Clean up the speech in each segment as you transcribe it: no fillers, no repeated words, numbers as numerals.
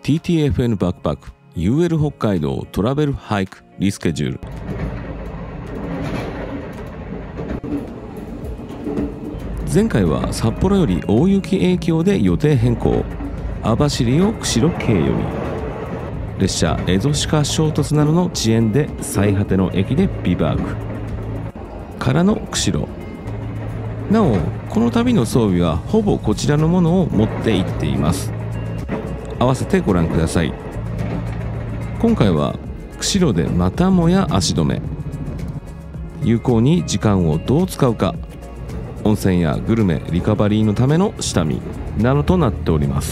TTFN バックパック UL 北海道トラベルハイクリスケジュール。前回は札幌より大雪影響で予定変更、網走を釧路経由に、列車エゾシカ衝突などの遅延で最果ての駅でビバークからの釧路。なおこの旅の装備はほぼこちらのものを持って行っています。合わせてご覧ください。今回は釧路でまたもや足止め、有効に時間をどう使うか、温泉やグルメリカバリーのための下見などとなっております。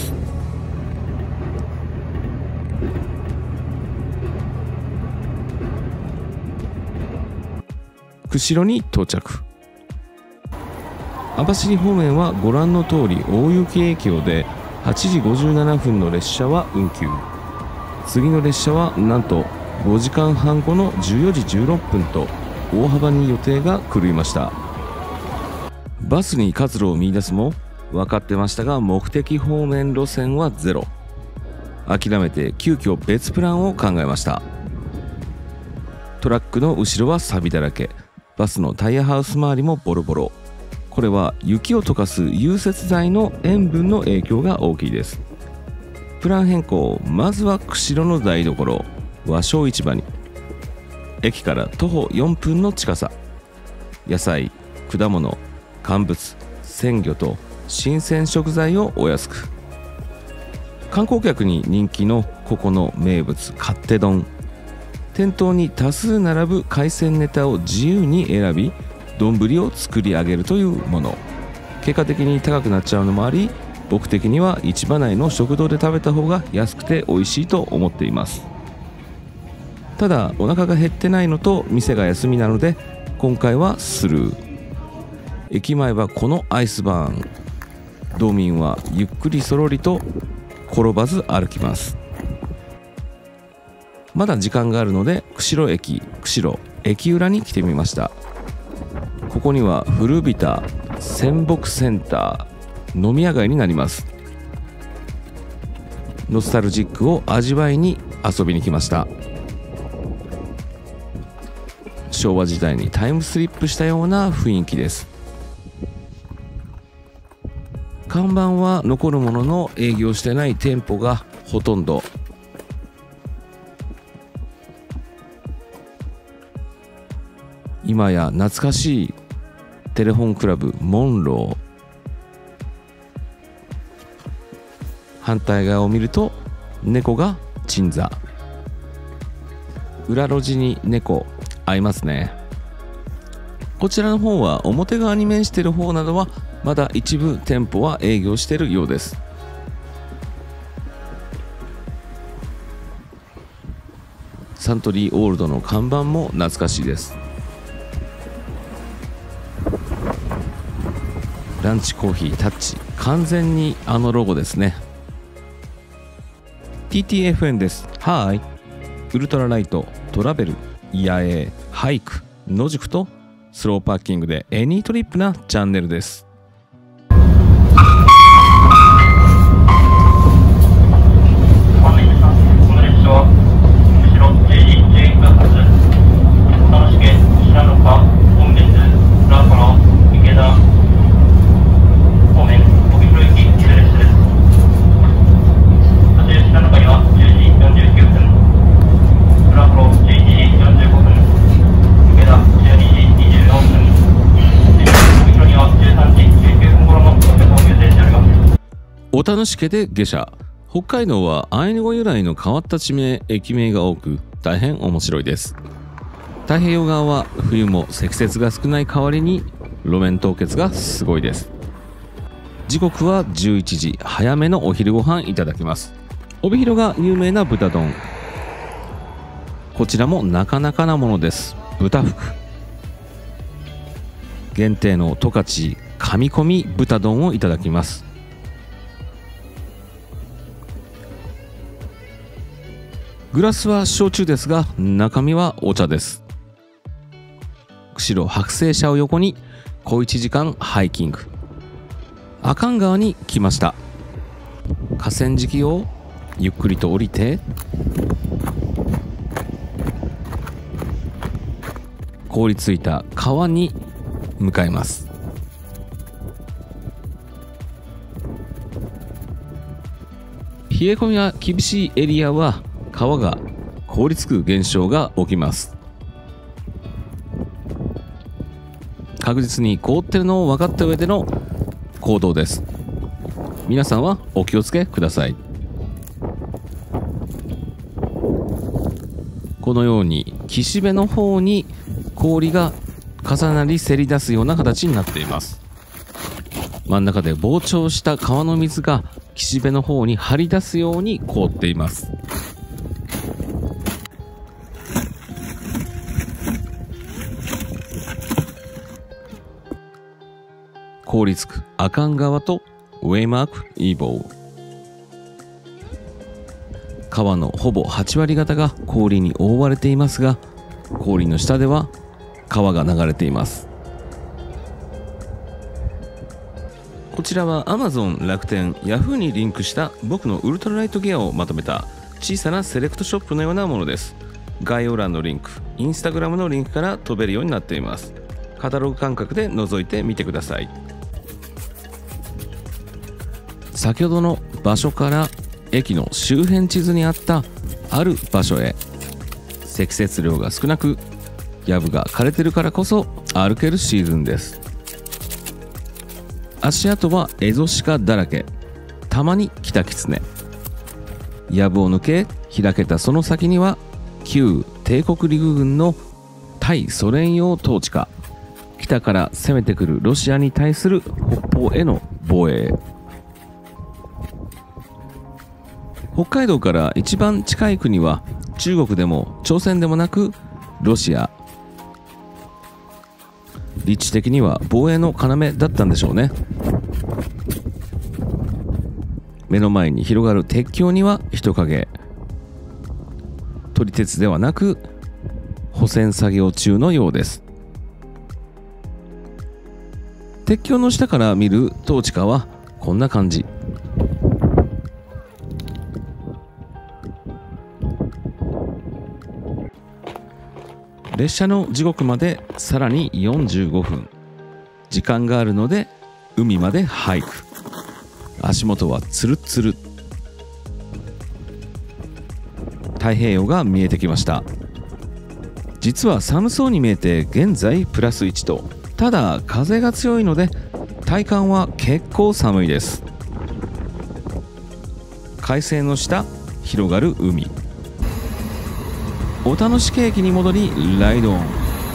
釧路に到着。網走方面はご覧の通り大雪影響で8時57分の列車は運休。次の列車はなんと5時間半後の14時16分と大幅に予定が狂いました。バスに活路を見出すも分かってましたが、目的方面路線はゼロ。諦めて急遽別プランを考えました。トラックの後ろは錆びだらけ、バスのタイヤハウス周りもボロボロ。これは雪を溶かす融雪剤の塩分の影響が大きいです。プラン変更、まずは釧路の台所和商市場に。駅から徒歩4分の近さ。野菜、果物、乾物、鮮魚と新鮮食材をお安く。観光客に人気のここの名物勝手丼。店頭に多数並ぶ海鮮ネタを自由に選び丼を作り上げるというもの。結果的に高くなっちゃうのもあり、僕的には市場内の食堂で食べた方が安くて美味しいと思っています。ただお腹が減ってないのと店が休みなので今回はスルー。駅前はこのアイスバーン。道民はゆっくりそろりと転ばず歩きます。まだ時間があるので釧路駅釧路駅裏に来てみました。ここには古びた仙北センター飲み屋街になります。ノスタルジックを味わいに遊びに来ました。昭和時代にタイムスリップしたような雰囲気です。看板は残るものの営業してない店舗がほとんど。今や懐かしいテレフォンクラブモンロー。反対側を見ると猫が鎮座。裏路地に猫合いますね。こちらの方は表側に面している方などはまだ一部店舗は営業しているようです。サントリーオールドの看板も懐かしいです。ランチコーヒータッチ、完全にあのロゴですね。 TTFN です。はい。ウルトラライト、トラベル、野営、ハイク、野宿とスローパッキングでエニートリップなチャンネルです。小田主で下車。北海道はアイヌ語由来の変わった地名、駅名が多く大変面白いです。太平洋側は冬も積雪が少ない代わりに路面凍結がすごいです。時刻は11時、早めのお昼ご飯いただきます。帯広が有名な豚丼、こちらもなかなかなものです。豚福限定の十勝噛み込み豚丼をいただきます。グラスは焼酎ですが中身はお茶です。釧路白製車を横に小1時間ハイキング。阿寒川に来ました。河川敷をゆっくりと降りて凍りついた川に向かいます。冷え込みが厳しいエリアは川が凍りつく現象が起きます。確実に凍ってるのを分かった上での行動です。皆さんはお気をつけください。このように岸辺の方に氷が重なりせり出すような形になっています。真ん中で膨張した川の水が岸辺の方に張り出すように凍っています。凍りつく阿寒川とウェイマーク・イーボー。川のほぼ8割方が氷に覆われていますが、氷の下では川が流れています。こちらは Amazon、楽天、Yahoo にリンクした僕のウルトラライトギアをまとめた小さなセレクトショップのようなものです。概要欄のリンク、Instagram のリンクから飛べるようになっています。カタログ感覚で覗いてみてください。先ほどの場所から駅の周辺地図にあったある場所へ。積雪量が少なく藪が枯れてるからこそ歩けるシーズンです。足跡はエゾシカだらけ、たまにキタキツネ。藪を抜け開けたその先には旧帝国陸軍の対ソ連用統治下、北から攻めてくるロシアに対する北方への防衛。北海道から一番近い国は中国でも朝鮮でもなくロシア。立地的には防衛の要だったんでしょうね。目の前に広がる鉄橋には人影。撮り鉄ではなく補選作業中のようです。鉄橋の下から見る統治下はこんな感じ。列車の時刻までさらに45分。時間があるので海までハイク。足元はツルツル。太平洋が見えてきました。実は寒そうに見えて現在プラス1度。ただ風が強いので体感は結構寒いです。快晴の下広がる海。小田野駅に戻りライドオン。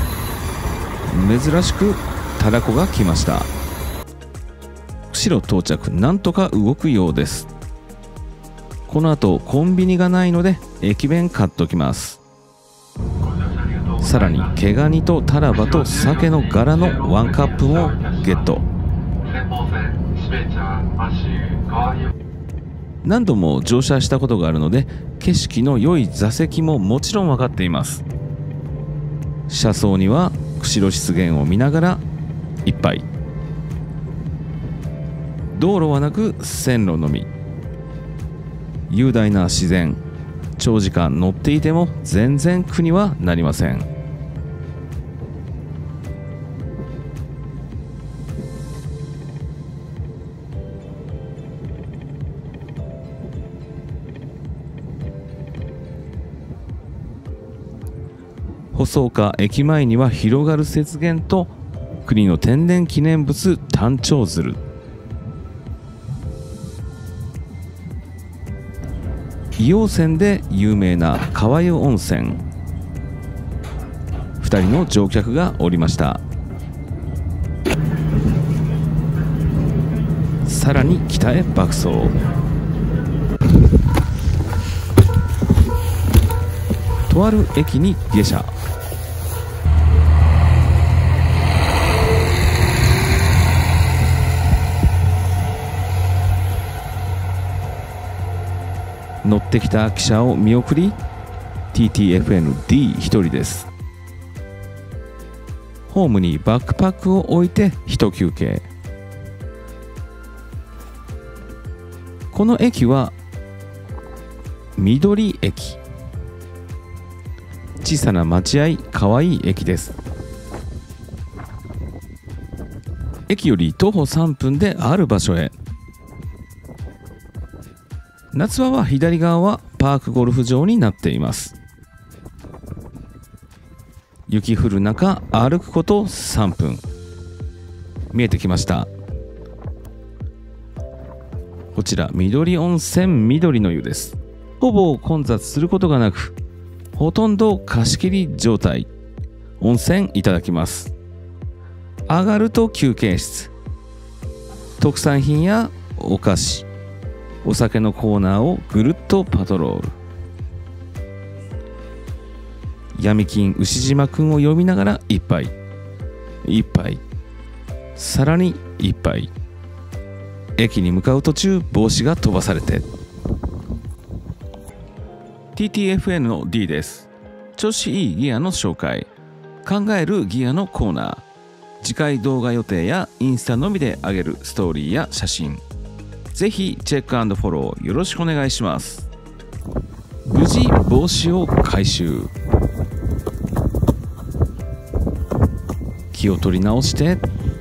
珍しくタラコが来ました。釧路到着、なんとか動くようです。この後コンビニがないので駅弁買っときます。さらに毛ガニとタラバと鮭の柄のワンカップもゲット。何度も乗車したことがあるので景色の良い座席ももちろん分かっています。車窓には釧路湿原を見ながら一杯。道路はなく線路のみ。雄大な自然。長時間乗っていても全然苦にはなりません。細岡駅前には広がる雪原と国の天然記念物タンチョウズル。硫黄泉で有名な川湯温泉。2人の乗客がおりました。さらに北へ爆走。とある駅に下車。乗ってきた記者を見送り TTFND 一人です。ホームにバックパックを置いて一休憩。この駅は緑駅。小さな待合、かわいい駅です。駅より徒歩3分である場所へ。夏場は左側はパークゴルフ場になっています。雪降る中、歩くこと3分。見えてきました。こちら緑温泉緑の湯です。ほぼ混雑することがなく、ほとんど貸し切り状態。温泉いただきます。上がると休憩室。特産品やお菓子、お酒のコーナーをぐるっとパトロール。闇金牛島くんを読みながら一杯一杯、さらに一杯。駅に向かう途中、帽子が飛ばされて。 TTFN の D です。調子いいギアの紹介、考えるギアのコーナー、次回動画予定やインスタのみで上げるストーリーや写真、ぜひチェック&フォローよろしくお願いします。無事帽子を回収。気を取り直して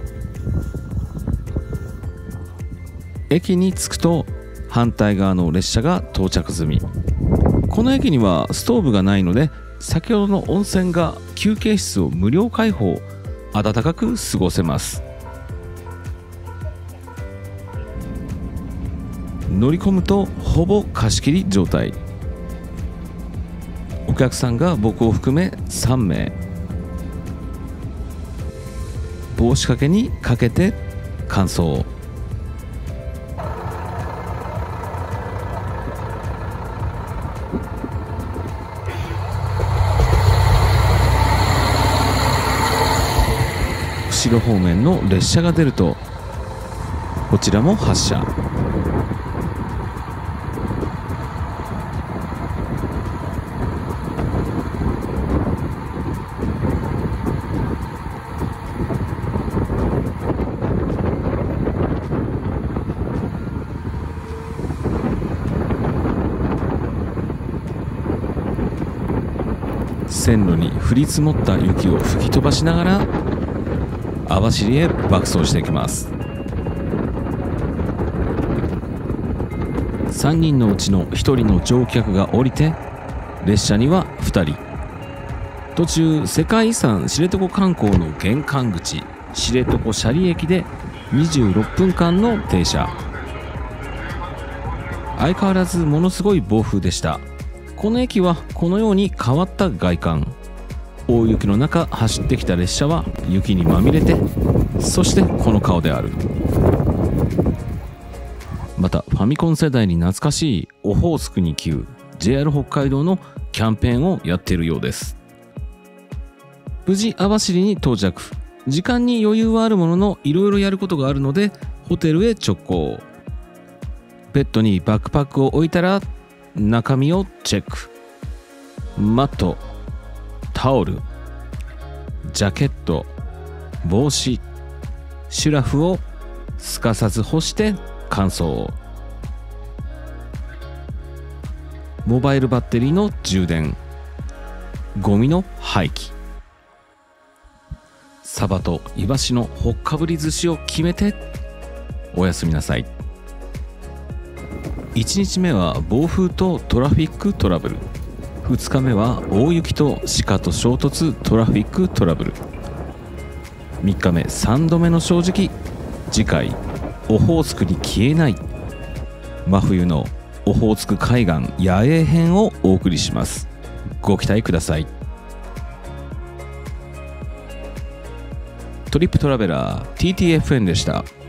駅に着くと、反対側の列車が到着済み。この駅にはストーブがないので、先ほどの温泉が休憩室を無料開放、暖かく過ごせます。乗り込むとほぼ貸し切り状態。お客さんが僕を含め3名。帽子掛けにかけて乾燥。釧路方面の列車が出ると、こちらも発車。線路に降り積もった雪を吹き飛ばしながら網走へ爆走していきます。3人のうちの1人の乗客が降りて、列車には2人。途中、世界遺産知床観光の玄関口、知床斜里駅で26分間の停車。相変わらずものすごい暴風でした。この駅はこのように変わった外観。大雪の中走ってきた列車は雪にまみれて、そしてこの顔である。またファミコン世代に懐かしいオホーツクに9 JR 北海道のキャンペーンをやっているようです。無事網走に到着。時間に余裕はあるものの、いろいろやることがあるのでホテルへ直行。ベッドにバックパックを置いたら、中身をチェック。マット、タオル、ジャケット、帽子、シュラフをすかさず干して乾燥。モバイルバッテリーの充電、ゴミの廃棄。サバとイワシのほっかぶり寿司を決めておやすみなさい。1日目は暴風とトラフィックトラブル、2日目は大雪と鹿と衝突トラフィックトラブル、3日目3度目の正直。次回オホーツクに消えない真冬のオホーツク海岸野営編をお送りします。ご期待ください。トリップトラベラー TTFN でした。